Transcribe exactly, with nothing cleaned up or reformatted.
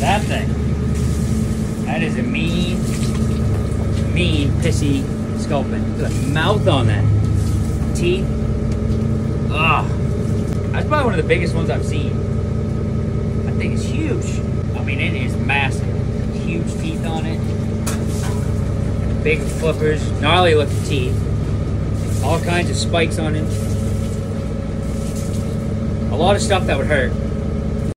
That thing. That is a mean, mean, pissy Sculpin. Look at the mouth on that. Teeth. Ugh. That's probably one of the biggest ones I've seen. That thing is huge. I mean, it is massive. Huge teeth on it. Big flippers. Gnarly looking teeth. All kinds of spikes on it. A lot of stuff that would hurt.